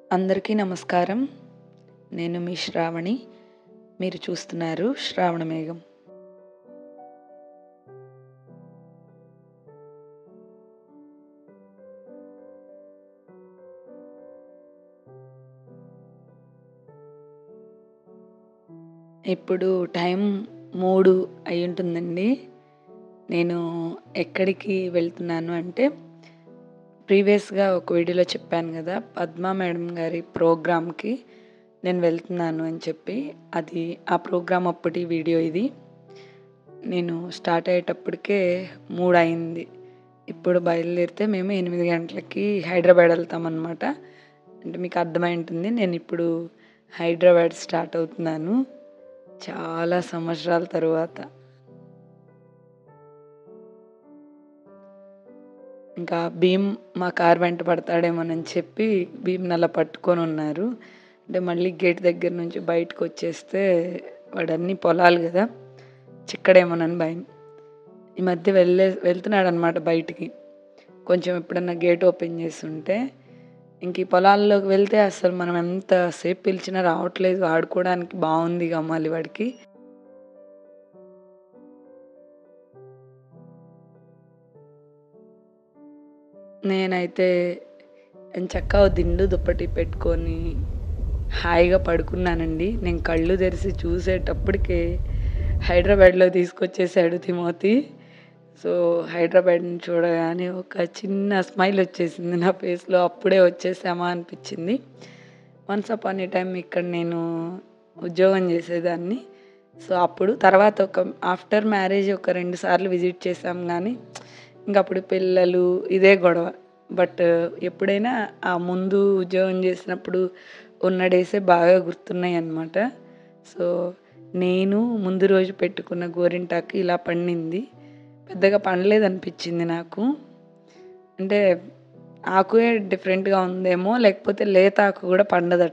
అందరికీ నమస్కారం. నేను మీ శ్రావణి. మీరు చూస్తున్నారు శ్రావణ మేఘం. ఇప్పుడు టైం 3 అయ్యుంటుందండి. నేను ఎక్కడికి వెళ్తున్నాను అంటే, ప్రీవియస్‌గా ఒక వీడియోలో చెప్పాను గదా! పద్మా మేడం గారి ప్రోగ్రామ్‌కి నేను వెళ్తున్నాను అని చెప్పి. ఆ ప్రోగ్రామ్ అప్పటి వీడియో ఇది. నేను స్టార్ట్ అయ్యేటప్పటికే 3 అయింది. ఇప్పుడు బయలుదేరితే మేము 8 గంటలకి హైదరాబాద్ వెళ్తామనమాట. అంటే మీకు అర్థమై ఉంటుంది. నేనిప్పుడు హైదరాబాద్ స్టార్ట్ అవుతున్నాను. చాలా సంవత్సరాల తరువాత. ఇంకా మా కారు వెంట పడతాడేమోనని చెప్పి భీమ్‌ని అలా పట్టుకొనున్నారు. అంటే మళ్ళీ గేట్ దగ్గర నుంచి బయటకొచ్చేస్తే వాడన్నీ పొలాలు గదా! చిక్కడేమోనని భయం. ఈ మధ్య వెళ్తున్నాడనమాట బయటికి. కొంచెం ఎప్పుడన్నా గేట్ ఓపెన్ చేసుంటే, ఇంక ఈ పొలాల్లోకి వెళ్తే అసలు మనం ఎంత సేపు పిలిచినా రావట్లేదు. ఆడుకోవడానికి బావుంది గమ్మాలి వాడికి. నేనైతే ఎంచక్కా ఓ దిండు, దుప్పటి పెట్టుకొని హాయిగా పడుకున్నానండి. నేను కళ్ళు తెరిసి చూసేటప్పటికే హైదరాబాద్‌లో తీసుకొచ్చేసాడు తిమోతి. సో, హైదరాబాద్‌ని చూడగానే ఒక చిన్న స్మైలొచ్చేసింది నా ఫేస్‌లో. అప్పుడే వచ్చేసామా అనిపిచ్చింది. వన్స్ అపాన్ ఎ టైమ్ ఇక్కడ నేను ఉద్యోగం చేసేదాన్ని. సో, అప్పుడు తర్వాత ఆఫ్టర్ మ్యారేజ్ ఒక 2 సార్లు విజిట్ చేశాం గానీ, ఇంకప్పుడు పిల్లలు ఇదే గొడవ. బట్ ఎప్పుడైనా ఆ ముందు ఉద్యోగం చేసినప్పుడు ఉన్న డేసే బాగా గుర్తున్నాయన్నమాట. సో, నేను ముందు రోజు పెట్టుకున్న గోరింటాకు ఇలా పండింది. పెద్దగా పండలేదనిపిచ్చింది నాకు. అంటే ఆకుయే డిఫరెంట్‌గా ఉందేమో, లేకపోతే లేత ఆకు గూడా పండదట.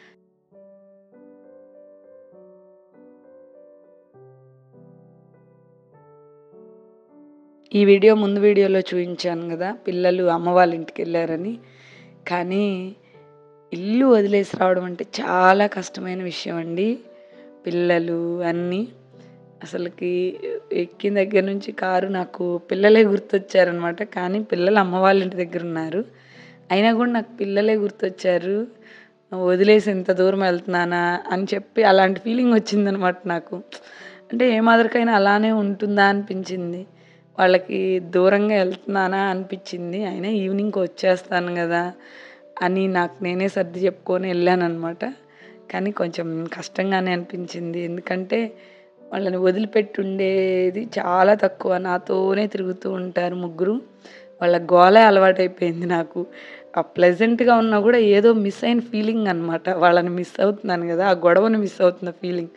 ఈ ముందు వీడియోలో చూయించాను గదా! పిల్లలు అమ్మ వాళ్ళ ఇంటికెళ్లారని. కానీ ఇల్లు వదిలేసి రావడం అంటే చాలా కష్టమైన విషయం అండి. పిల్లలు అన్నీ. అసలకి ఎక్కిన దగ్గర నుంచి కారు నాకు పిల్లలే గుర్తొచ్చారనమాట. కానీ పిల్లలు అమ్మ వాళ్ళ ఇంటి దగ్గరున్నారు. అయినా గూడా నాకు పిల్లలే గుర్తొచ్చారు. వదిలేసి ఇంత దూరం వెళ్తున్నానా అని చెప్పి అలాంటి ఫీలింగొచ్చిందనమాట నాకు. అంటే ఏ మదర్‌కైనా అలానే ఉంటుందా అనిపించింది. వాళ్ళకి దూరంగా ఎళ్తున్నానా అనిపిచ్చింది. అయినా ఈవినింగ్‌కొచ్చేస్తాను గదా! అని నాకు నేనే సర్ది చెప్పుకొని ఎళ్ళాననమాట. కానీ కొంచెం కష్టంగానే అనిపించింది. ఎందుకంటే వాళ్ళని వదిలిపెట్టి ఉండేది చాలా తక్కువ. నాతోనే తిరుగుతూ ఉంటారు ముగ్గురు. వాళ్ళ గోలే అలవాటైపోయింది నాకు. ప్లెజెంట్‌గా ఉన్నా గూడా ఏదో మిస్ అయిన ఫీలింగ్ అనమాట. వాళ్ళని మిస్ అవుతున్నాను గదా! ఆ గొడవని మిస్ అవుతున్న ఫీలింగ్.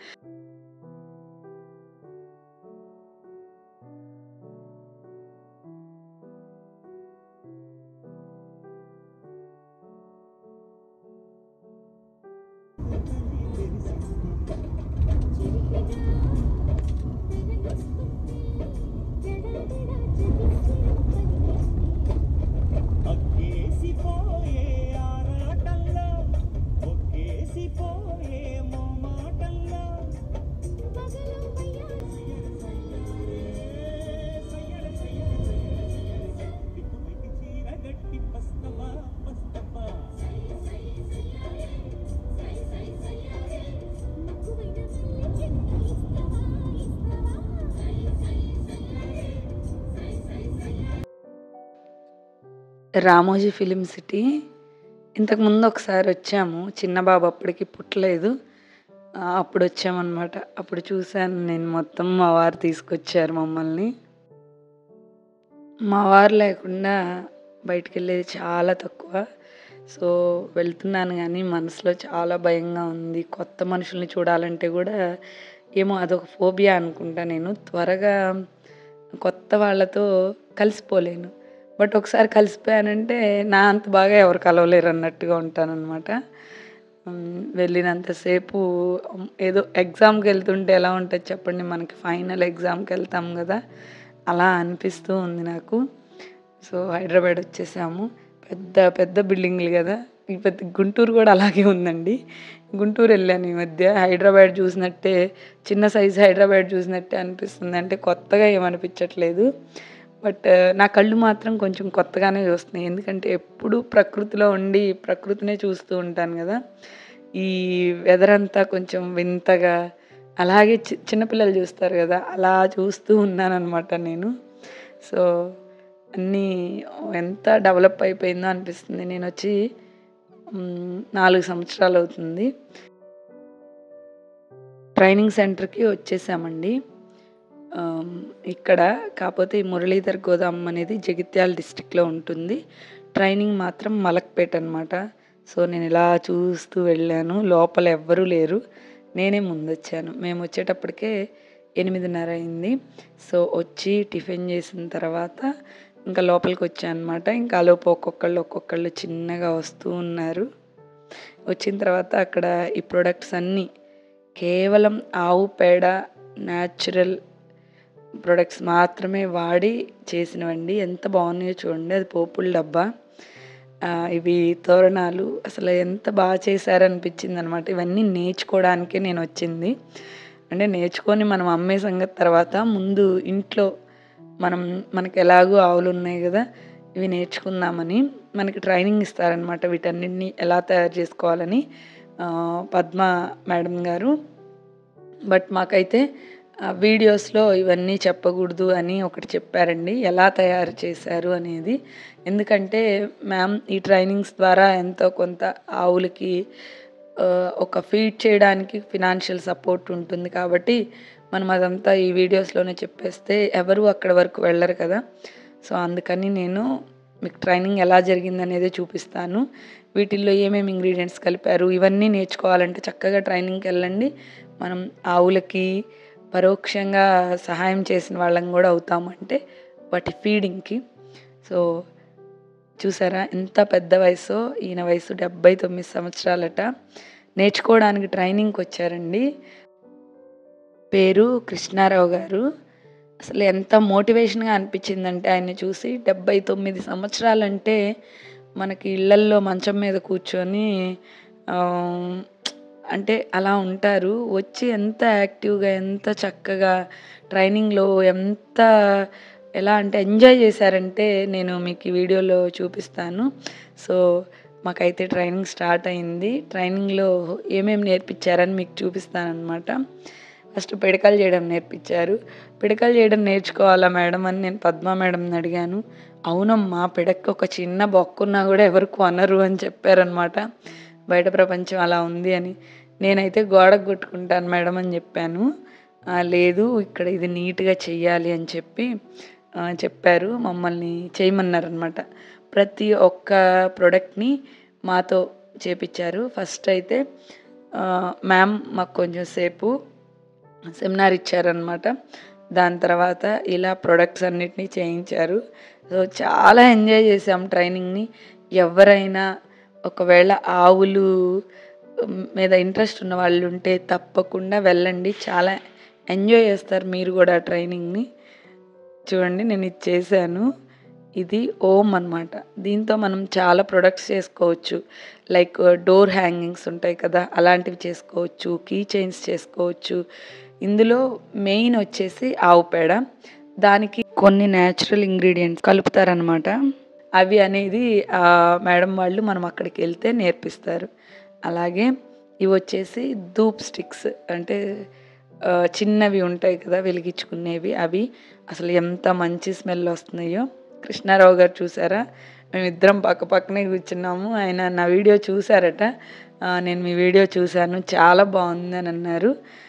అక్కేసిపోయే ఆరాటంలో ఒక్కేసిపోయే మోమాటంలో పగలు దిక్కుబయటి చీర గట్టి పస్తమా పస్తమా రామోజీ ఫిల్మ్ సిటీ ఇంతకుముందు ఒకసారొచ్చాము. చిన్న బాబు అప్పటికి పుట్టలేదు. అప్పుడొచ్చామనమాట. అప్పుడు చూసాను నేను మొత్తం. మా వారు తీసుకొచ్చారు మమ్మల్ని. మా వారు లేకుండా బయటికెళ్ళేది చాలా తక్కువ. సో, వెళ్తున్నాను గానీ మనసులో చాలా భయంగా ఉంది. కొత్త మనుషుల్ని చూడాలంటే గూడా ఏమో అదొక ఫోబియా అనుకుంటా నేను. త్వరగా కొత్త వాళ్ళతో కలిసిపోలేను. బట్ ఒకసారి కలిసిపోయానంటే నా అంత బాగా ఎవరు కలవలేరన్నట్టుగా ఉంటాననమాట. వెళ్ళినంత సేపు ఏదో ఎగ్జామ్‌కెళ్తుంటే ఎలా ఉంటది చెప్పండి? మనకి ఫైనల్ ఎగ్జామ్‌కెళ్తాం గదా! అలా అనిపిస్తూ ఉంది నాకు. సో, హైదరాబాద్ వచ్చేసాము. పెద్ద పెద్ద బిల్డింగులు గదా! ఇప్పుడు గుంటూరు కూడా అలాగే ఉందండి. గుంటూరు వెళ్ళాను ఈ మధ్య. హైదరాబాద్ చూసినట్టే, చిన్న సైజు హైదరాబాద్ చూసినట్టే అనిపిస్తుంది. అంటే కొత్తగా ఏమనిపించట్లేదు. బట్ నా కళ్ళు మాత్రం కొంచెం కొత్తగానే చూస్తున్నాయి. ఎందుకంటే ఎప్పుడూ ప్రకృతిలో ఉండి ప్రకృతినే చూస్తూ ఉంటాను కదా! ఈ వెదర్ అంతా కొంచెం వింతగా, అలాగే చిన్న పిల్లలు చూస్తారు కదా! అలా చూస్తూ ఉన్నాననమాట నేను. సో, అన్నీ ఎంత డెవలప్ అయిపోయిందో అనిపిస్తుంది. నేనొచ్చి 4 సంవత్సరాలవుతుంది. ట్రైనింగ్ సెంటర్‌కి వచ్చేసామండి. ఆహ్, ఇక్కడ కాపోతే ఈ మురళీధర్ గోదాం అనేది జగిత్యాల డిస్ట్రిక్ట్‌లో ఉంటుంది. ట్రైనింగ్ మాత్రం మలక్పేట్ అనమాట. సో, నేనిలా చూస్తూ వెళ్ళాను. లోపల ఎవ్వరూ లేరు. నేనే ముందొచ్చాను. మేమొచ్చేటప్పటికే 8:30 అయింది. సో, వచ్చి టిఫిన్ చేసిన తర్వాత ఇంకా లోపలికొచ్చా అనమాట. ఇంకా ఆలోపు ఒక్కొక్కళ్ళు చిన్నగా వస్తూ ఉన్నారు. వచ్చిన తర్వాత అక్కడ ఈ ప్రొడక్ట్స్ అన్నీ కేవలం ఆవు పేడ, న్యాచురల్ ప్రొడక్ట్స్ మాత్రమే వాడి చేసినవండి. ఎంత బాగున్నాయో చూడండి. అది పోపుల డబ్బా. ఇవి తోరణాలు అసలు ఎంత బాగా చేశారనిపించిందనమాట. ఇవన్నీ నేర్చుకోవడానికే నేనొచ్చింది. అంటే నేర్చుకొని మనం అమ్మే సంగతి తర్వాత, ముందు ఇంట్లో మనకి ఎలాగో ఆవులున్నాయి గదా! ఇవి నేర్చుకుందామని మనకి ట్రైనింగ్ ఇస్తారనమాట. వీటన్నిటిని ఎలా తయారు చేసుకోవాలని పద్మ మేడం గారు. బట్ మాకైతే వీడియోస్‌లో ఇవన్నీ చెప్పకూడదు అని ఒకటి చెప్పారండి. ఎలా తయారు చేశారు అనేది. ఎందుకంటే మ్యామ్ ఈ ట్రైనింగ్స్ ద్వారా ఎంతో కొంత ఆవులకి ఒక ఫీడ్ చేయడానికి ఫినాన్షియల్ సపోర్ట్ ఉంటుంది కాబట్టి, మనం అదంతా ఈ వీడియోస్‌లోనే చెప్పేస్తే ఎవరు అక్కడి వరకు వెళ్ళరు కదా! సో, అందుకని నేను మీకు ట్రైనింగ్ ఎలా జరిగిందనేదే చూపిస్తాను. వీటిల్లో ఏమేమి ఇంగ్రీడియెంట్స్ కలిపారు, ఇవన్నీ నేర్చుకోవాలంటే చక్కగా ట్రైనింగ్‌కెళ్ళండి. మనం ఆవులకి పరోక్షంగా సహాయం చేసిన వాళ్ళం గూడా అవుతాము. అంటే వాటి ఫీడింగ్‌కి. సో, చూసారా ఎంత పెద్ద వయసో! ఈయన వయసు 79 సంవత్సరాలట. నేర్చుకోవడానికి ట్రైనింగ్‌కొచ్చారండి. పేరు కృష్ణారావు గారు. అసలు ఎంత మోటివేషన్‌గా అనిపించిందంటే ఆయన్ని చూసి. 79 సంవత్సరాలంటే మనకి ఇళ్లల్లో మంచం మీద కూర్చొని ఆహ్, అంటే అలా ఉంటారు. వచ్చి ఎంత యాక్టివ్‌గా, ఎంత చక్కగా ట్రైనింగ్‌లో ఎంత ఎలా అంటే ఎంజాయ్ చేశారంటే, నేను మీకు ఈ వీడియోలో చూపిస్తాను. సో, మాకైతే ట్రైనింగ్ స్టార్ట్ అయింది. ట్రైనింగ్‌లో ఏమేమి నేర్పించారని మీకు చూపిస్తాననమాట. ఫస్ట్ పిడకలు చేయడం నేర్పించారు. పిడకలు చేయడం నేర్చుకోవాలా మేడం అని నేను పద్మా మేడంని అడిగాను. అవునమ్మా, పిడక్కి ఒక చిన్న బొక్కున్నా కూడా ఎవరు కొనరు అని చెప్పారనమాట. బయట ప్రపంచం అలా ఉంది అని. నేనైతే గోడకు కొట్టుకుంటాను మేడం అని చెప్పాను. లేదు ఇక్కడ ఇది నీట్‌గా చెయ్యాలి అని చెప్పి చెప్పారు. మమ్మల్ని చేయమన్నారనమాట. ప్రతి ఒక్క ప్రొడక్ట్‌ని మాతో చేపిచ్చారు. ఫస్ట్ అయితే మ్యామ్ మాకు కొంచెం సేపు సెమినార్ ఇచ్చారనమాట. దాని తర్వాత ఇలా ప్రొడక్ట్స్ అన్నిటిని చేయించారు. సో, చాలా ఎంజాయ్ చేసాం ట్రైనింగ్‌ని. ఎవరైనా ఒకవేళ ఆవులు మీద ఇంట్రెస్ట్ ఉన్న వాళ్ళుంటే తప్పకుండా వెళ్ళండి. చాలా ఎంజాయ్ చేస్తారు మీరు గూడా ట్రైనింగ్‌ని. చూడండి నేను ఇది చేశాను. ఇది ఓం అనమాట. దీంతో మనం చాలా ప్రొడక్ట్స్ చేసుకోవచ్చు. లైక్ డోర్ హ్యాంగింగ్స్ ఉంటాయి కదా! అలాంటివి చేసుకోవచ్చు. కీ చైన్స్ చేసుకోవచ్చు. ఇందులో మెయిన్ వచ్చేసి ఆవు పేడ. దానికి కొన్ని న్యాచురల్ ఇంగ్రీడియెంట్స్ కలుపుతారనమాట. అవి అనేది మేడం వాళ్ళు మనం అక్కడికెళ్తే నేర్పిస్తారు. అలాగే ఇవొచ్చేసి ధూప్ స్టిక్స్ అంటే చిన్నవి ఉంటాయి కదా! వెలిగించుకునేవి అవి. అసలు ఎంత మంచి స్మెల్ వస్తున్నాయో. కృష్ణారావు గారు చూసారా? మేమిద్దరం పక్కనే కూర్చున్నాము. ఆయన నా వీడియో చూసారట. నేను మీ వీడియో చూశాను. చాలా బావుందని అన్నారు.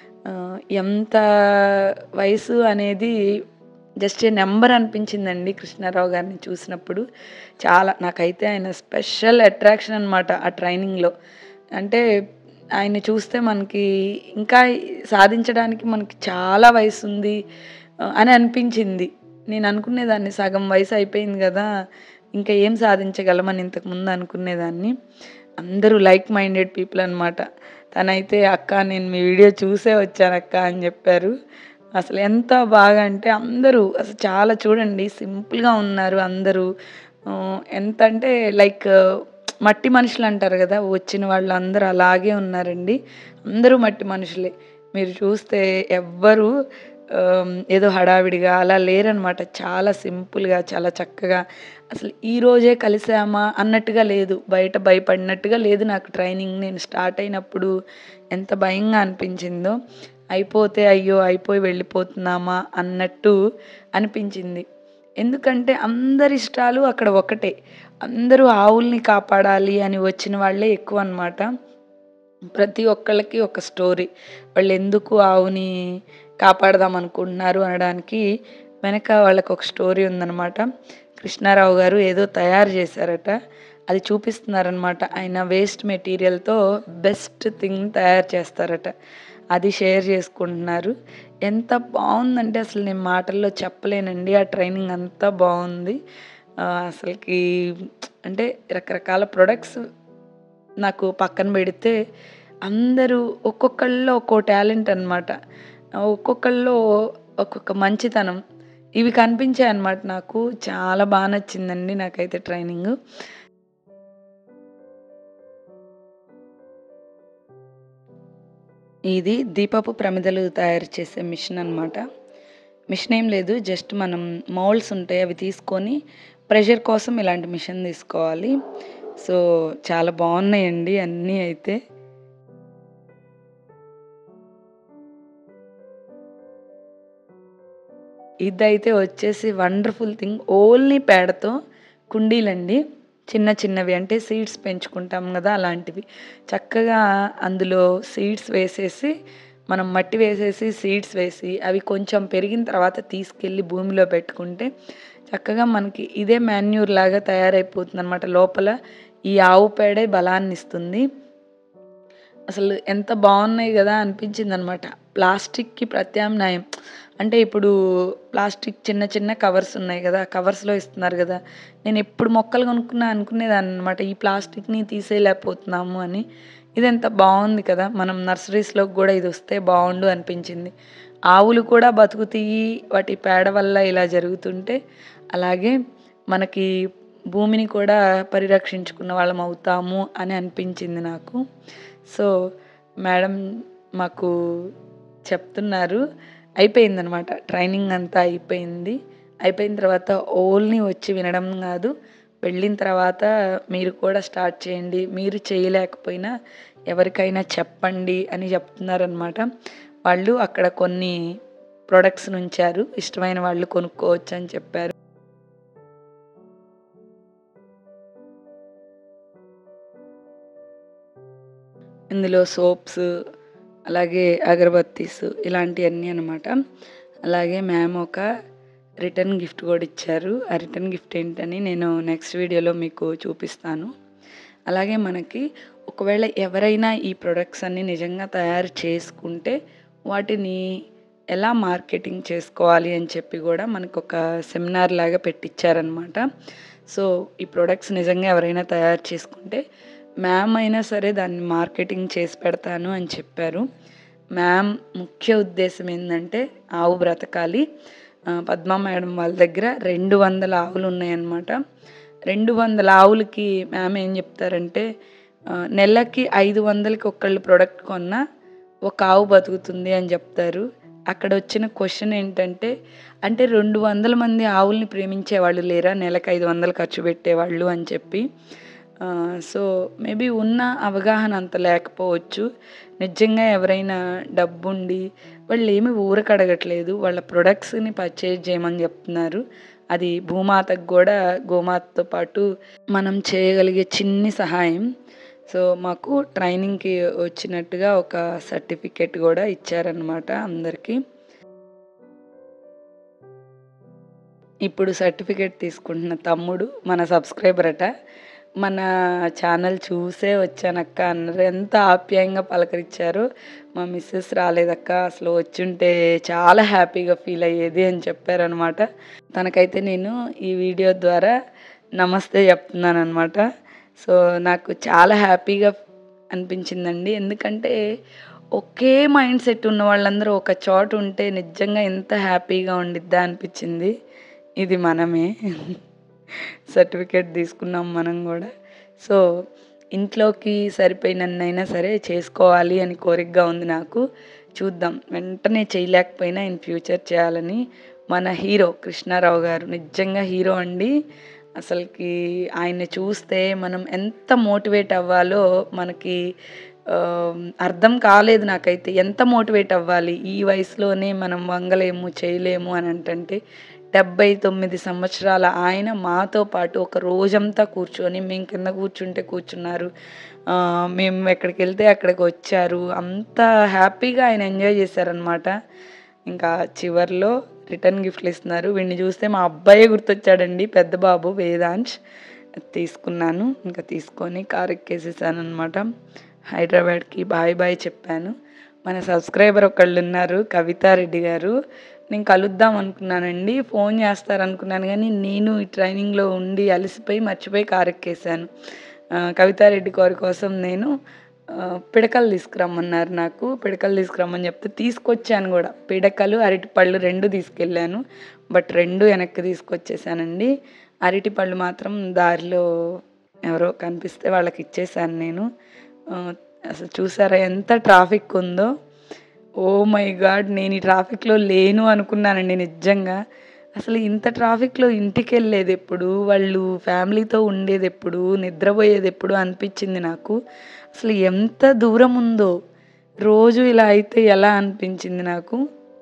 ఎంత వయసు అనేది జస్ట్ ఏ నంబర్ అనిపించిందండి కృష్ణారావు గారిని చూసినప్పుడు. చాలా నాకైతే ఆయన స్పెషల్ అట్రాక్షన్ అనమాట ఆ ట్రైనింగ్‌లో. అంటే ఆయన్ని చూస్తే మనకి ఇంకా సాధించడానికి మనకి చాలా వయసుంది అని అనిపించింది. నేను అనుకునేదాన్ని సగం వయసు అయిపోయింది గదా! ఇంకా ఏం సాధించగలమని ఇంతకుముందు అనుకునేదాన్ని. అందరూ లైక్ మైండెడ్ పీపుల్ అనమాట. తనైతే "అక్క నేను మీ వీడియో చూసే వచ్చానక్క" అని చెప్పారు. అసలు ఎంత బాగా అంటే అందరూ అసలు చాలా చూడండి సింపుల్‌గా ఉన్నారు అందరూ. ఎంతంటే లైక్ మట్టి మనుషులు అంటారు కదా, వచ్చిన వాళ్ళందరూ అలాగే ఉన్నారండి. అందరూ మట్టి మనుషులే. మీరు చూస్తే ఎవ్వరు ఏదో హడావిడిగా అలా లేరనమాట. చాలా సింపుల్‌గా, చాలా చక్కగా అసలు ఈరోజే కలిసామా అన్నట్టుగా లేదు. బయట భయపడినట్టుగా లేదు నాకు ట్రైనింగ్. నేను స్టార్ట్ అయినప్పుడు ఎంత భయంగా అనిపించిందో, అయిపోతే అయ్యో! అయిపోయి వెళ్ళిపోతున్నామా అన్నట్టు అనిపించింది. ఎందుకంటే అందరి ఇష్టాలు అక్కడ ఒకటే. అందరూ ఆవుల్ని కాపాడాలి అని వచ్చిన వాళ్ళే ఎక్కువనమాట. ప్రతి ఒక్కళ్ళకి ఒక స్టోరీ. వాళ్ళెందుకు ఆవుని కాపాడదాం అనుకుంటున్నారు అనడానికి వెనక వాళ్ళకొక స్టోరీ ఉందనమాట. కృష్ణారావు గారు ఏదో తయారు చేశారట. అది చూపిస్తున్నారనమాట. ఆయన వేస్ట్ మెటీరియల్‌తో బెస్ట్ థింగ్ తయారు చేస్తారట. అది షేర్ చేసుకుంటున్నారు. ఎంత బావుందంటే అసలు నేను మాటల్లో చెప్పలేనండి. ఆ ట్రైనింగ్ అంతా బావుంది. అసలకి అంటే రకరకాల ప్రొడక్ట్స్ నాకు పక్కన పెడితే అందరూ ఒక్కొక్కళ్ళలో ఒక్కో టాలెంట్ అనమాట. ఒక్కొక్కళ్ళలో ఒక్కొక్క మంచితనం. ఇవి కనిపించాయన్నమాట నాకు. చాలా బా నచ్చిందండి నాకైతే ట్రైనింగు. ఇది దీపపు ప్రమిదలు తయారు చేసే మిషన్ అనమాట. మిషన్ ఏం లేదు. జస్ట్ మనం మౌల్డ్స్ ఉంటాయి. అవి తీసుకొని ప్రెషర్ కోసం ఇలాంటి మిషన్ తీసుకోవాలి. సో, చాలా బావున్నాయండి అన్నీ అయితే. ఇదైతే వచ్చేసి వండర్‌ఫుల్ థింగ్. ఓన్లీ పేడతో కుండీలండి. చిన్న చిన్నవి అంటే సీడ్స్ పెంచుకుంటాం గదా! అలాంటివి. చక్కగా అందులో సీడ్స్ వేసేసి, మనం మట్టి వేసేసి, సీడ్స్ వేసి, అవి కొంచెం పెరిగిన తర్వాత తీసుకెళ్ళి భూమిలో పెట్టుకుంటే, చక్కగా మనకి ఇదే మాన్యూర్ లాగా తయారైపోతుందనమాట. లోపల ఈ ఆవు పేడే బలాన్నిస్తుంది. అసలు ఎంత బావున్నాయి గదా! అనిపించిందనమాట. ప్లాస్టిక్‌కి ప్రత్యామ్నాయం. అంటే ఇప్పుడు ప్లాస్టిక్ చిన్న చిన్న కవర్స్ ఉన్నాయి గదా! కవర్స్‌లో ఇస్తున్నారు గదా! నేనెప్పుడు మొక్కలు కొనుక్కున్నా అనుకునేదాన్ననమాట. ఈ ప్లాస్టిక్‌ని తీసేయలేకపోతున్నాము అని. ఇదెంత బావుంది కదా! మనం నర్సరీస్‌లోకి గూడా ఇదొస్తే బావుండు అనిపించింది. ఆవులు కూడా బతుకుతియి వాటి పేడ వల్ల ఇలా జరుగుతుంటే, అలాగే మనకి భూమిని కూడా పరిరక్షించుకున్న వాళ్ళమవుతాము అని అనిపించింది నాకు. సో, మేడం మాకు చెప్తున్నారు. అయిపోయిందనమాట. ట్రైనింగ్ అంతా అయిపోయింది. అయిపోయిన తర్వాత ఓన్లీ వచ్చి వినడం గాదు, వెళ్ళిన తర్వాత మీరు కూడా స్టార్ట్ చేయండి. మీరు చేయలేకపోయినా ఎవరికైనా చెప్పండి అని చెప్తున్నారనమాట. వాళ్ళు అక్కడ కొన్ని ప్రొడక్ట్స్‌నుంచారు. ఇష్టమైన వాళ్ళు కొనుక్కోవచ్చని చెప్పారు. ఇందులో సోప్స్, అలాగే అగరబత్తీస్ ఇలాంటియన్నీ అనమాట. అలాగే మ్యామ్ ఒక రిటర్న్ గిఫ్ట్ కూడా ఇచ్చారు. ఆ రిటర్న్ గిఫ్ట్ ఏంటని నేను నెక్స్ట్ వీడియోలో మీకు చూపిస్తాను. అలాగే మనకి ఒకవేళ ఎవరైనా ఈ ప్రొడక్ట్స్ అన్నీ నిజంగా తయారు చేసుకుంటే, వాటిని ఎలా మార్కెటింగ్ చేసుకోవాలి అని చెప్పి గూడా మనకొక సెమినార్ లాగా పెట్టిచ్చారనమాట. సో, ఈ ప్రొడక్ట్స్ నిజంగా ఎవరైనా తయారు చేసుకుంటే, మ్యామ్ అయినా సరే దాన్ని మార్కెటింగ్ చేసి పెడతాను అని చెప్పారు. మ్యామ్ ముఖ్య ఉద్దేశ్యం ఏందంటే ఆవు బ్రతకాలి. పద్మా మేడం వాళ్ళ దగ్గర 200 ఆవులున్నాయన్నమాట. 200 ఆవులకి మ్యామ్ ఏం చెప్తారంటే నెలకి 500కి ఒకళ్ళు ప్రొడక్ట్ కొన్నా ఒక ఆవు బతుకుతుంది అని చెప్తారు. అక్కడొచ్చిన క్వెషన్ ఏంటంటే, అంటే 200 మంది ఆవుల్ని ప్రేమించేవాళ్ళు లేరా? నెలకు 500 ఖర్చు పెట్టేవాళ్ళు అని చెప్పి. సో, మేబీ ఉన్న అవగాహన అంత లేకపోవచ్చు. నిజంగా ఎవరైనా డబ్బుండి వాళ్ళేమి ఊరకడగట్లేదు. వాళ్ళ ప్రొడక్ట్స్‌ని పర్చేజ్ చేయమని చెప్తున్నారు. అది భూమాతకు గూడా గోమాతతో పాటు మనం చేయగలిగే చిన్ని సహాయం. సో, మాకు ట్రైనింగ్‌కి వచ్చినట్టుగా ఒక సర్టిఫికేట్ గూడా ఇచ్చారనమాట అందరికి. ఇప్పుడు సర్టిఫికేట్ తీసుకుంటున్న తమ్ముడు మన సబ్స్క్రైబర్ అట. మన ఛానల్ చూసే వచ్చానక్క అన్నారు. ఎంత ఆప్యాయంగా పలకరించారో. మా మిసెస్ రాలేదక్క, అసలు వచ్చుంటే చాలా హ్యాపీగా ఫీల్ అయ్యేది అని చెప్పారనమాట. తనకైతే నేను ఈ వీడియో ద్వారా నమస్తే చెప్తున్నాననమాట. సో, నాకు చాలా హ్యాపీగా అనిపించిందండి. ఎందుకంటే ఒకే మైండ్ సెట్ ఉన్న వాళ్ళందరూ ఒక చోట ఉంటే నిజంగా ఎంత హ్యాపీగా ఉండిద్దా అనిపించింది. ఇది మనమే. సర్టిఫికేట్ తీసుకున్నాం మనం గూడా. సో ఇంట్లోకి సరిపోయినన్నైనా సరే చేసుకోవాలి అని కోరికగా ఉంది నాకు. చూద్దాం, వెంటనే చేయలేకపోయినా ఇన్ ఫ్యూచర్ చేయాలని. మన హీరో కృష్ణారావు గారు నిజంగా హీరో అండి. అసలుకి ఆయన్ని చూస్తే మనం ఎంత మోటివేట్ అవ్వాలో మనకి అర్థం కాలేదు నాకైతే. ఎంత మోటివేట్ అవ్వాలి ఈ వయసులోనే మనం వంగలేము, చేయలేము అని అంటే 79 సంవత్సరాల ఆయన మాతో పాటు ఒక రోజంతా కూర్చొని, మేము కింద కూర్చుంటే కూర్చున్నారు, మేము ఎక్కడికెళ్తే అక్కడికి వచ్చారు. అంత హ్యాపీగా ఆయన ఎంజాయ్ చేశారనమాట. ఇంకా చివర్లో రిటర్న్ గిఫ్ట్లు ఇస్తున్నారు. వీడిని చూస్తే మా అబ్బాయే గుర్తొచ్చాడండి, పెద్ద బాబు వేదాంశ్. తీసుకున్నాను. ఇంకా తీసుకొని కారు ఎక్కేసేసానమాట. హైదరాబాద్కి బాయ్ బాయ్ చెప్పాను. మన సబ్స్క్రైబర్ ఒకళ్ళున్నారు, కవితారెడ్డి గారు. నేను కలుద్దాం అనుకున్నానండి, ఫోన్ చేస్తారనుకున్నాను కానీ నేను ఈ ట్రైనింగ్లో ఉండి అలసిపోయి మర్చిపోయి కారు ఎక్కేసాను. కవితారెడ్డి గారి కోసం నేను పిడకలు తీసుకురమ్మన్నారు. నాకు పిడకలు తీసుకురమ్మని చెప్తే తీసుకొచ్చాను కూడా. పిడకలు, అరటిపళ్ళు 2 తీసుకెళ్ళాను. బట్ 2 వెనక్కి తీసుకొచ్చేసానండి. అరటిపళ్ళు మాత్రం దారిలో ఎవరో కనిపిస్తే వాళ్ళకి ఇచ్చేసాను నేను. అసలు చూసారా ఎంత ట్రాఫిక్ ఉందో. ఓ మై గాడ్, నేను ఈ ట్రాఫిక్లో లేను అనుకున్నానండి నిజంగా. అసలు ఇంత ట్రాఫిక్లో ఇంటికెళ్ళేది ఎప్పుడు, వాళ్ళు ఫ్యామిలీతో ఉండేది ఎప్పుడు, నిద్రపోయేది ఎప్పుడు అనిపించింది నాకు. అసలు ఎంత దూరం ఉందో, రోజు ఇలా అయితే ఎలా అనిపించింది నాకు.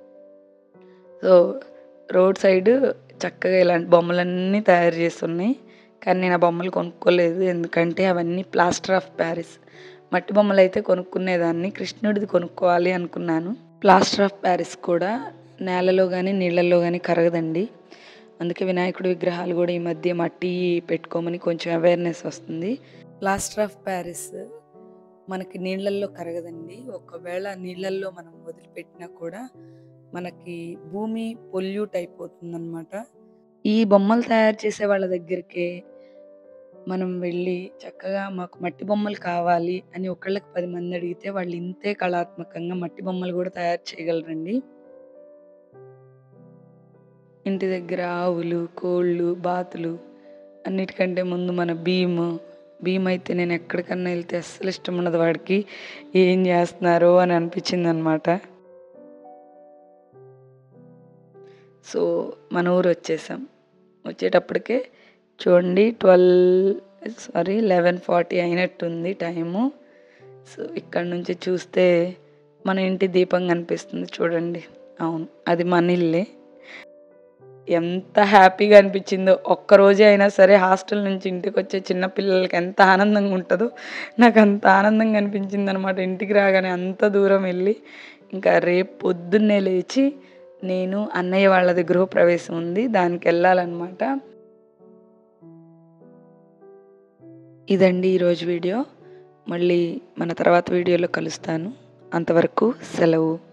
సో రోడ్ సైడ్ చక్కగా ఇలాంటి బొమ్మలన్నీ తయారు చేస్తున్నాయి. కానీ నేను ఆ బొమ్మలు కొనుక్కోలేదు, ఎందుకంటే అవన్నీ ప్లాస్టర్ ఆఫ్ ప్యారిస్. మట్టి బొమ్మలు అయితే కొనుక్కునేదాన్ని, కృష్ణుడిది కొనుక్కోవాలి అనుకున్నాను. ప్లాస్టర్ ఆఫ్ ప్యారిస్ కూడా నేలలో కానీ నీళ్ళల్లో కానీ కరగదండి. అందుకే వినాయకుడి విగ్రహాలు కూడా ఈ మధ్య మట్టి పెట్టుకోమని కొంచెం అవేర్నెస్ వస్తుంది. ప్లాస్టర్ ఆఫ్ ప్యారిస్ మనకి నీళ్ళల్లో కరగదండి. ఒకవేళ నీళ్ళల్లో మనం వదిలిపెట్టినా కూడా మనకి భూమి పొల్యూట్ అయిపోతుందన్నమాట. ఈ బొమ్మలు తయారు చేసే వాళ్ళ దగ్గరికే మనం వెళ్ళి చక్కగా మాకు మట్టి బొమ్మలు కావాలి అని ఒకళ్ళకి 10 మంది అడిగితే వాళ్ళు ఇంతే కళాత్మకంగా మట్టి బొమ్మలు కూడా తయారు చేయగలరండి. ఇంటి దగ్గర ఆవులు, కోళ్ళు, బాతులు అన్నిటికంటే ముందు మన భీమ్ అయితే నేను ఎక్కడికన్నా వెళ్తే అస్సలు ఇష్టం ఉండదు వాడికి. ఏం చేస్తున్నారో అని అనిపించింది అనమాట. సో మన ఊరు వచ్చేసాం. వచ్చేటప్పటికే చూడండి 11:40 అయినట్టుంది టైము. సో ఇక్కడ నుంచి చూస్తే మన ఇంటి దీపం కనిపిస్తుంది చూడండి. అవును, అది మన ఇల్లే. ఎంత హ్యాపీగా అనిపించిందో. ఒక్కరోజే అయినా సరే హాస్టల్ నుంచి ఇంటికి వచ్చే చిన్న పిల్లలకి ఎంత ఆనందంగా ఉంటుందో నాకు అంత ఆనందంగా అనిపించింది అనమాట. ఇంటికి రాగానే అంత దూరం వెళ్ళి ఇంకా రేపు పొద్దున్నే లేచి నేను అన్నయ్య వాళ్ళది గృహప్రవేశం ఉంది, దానికి వెళ్ళాలన్నమాట. ఇదండి ఈరోజు వీడియో. మళ్ళీ మన తర్వాత వీడియోలో కలుస్తాను. అంతవరకు సెలవు.